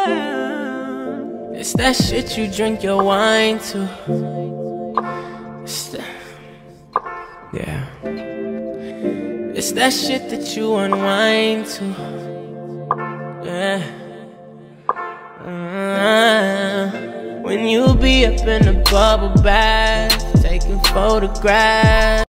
It's that shit you drink your wine to. Yeah. It's that shit that you unwind to. Yeah. When you be up in a bubble bath, taking photographs.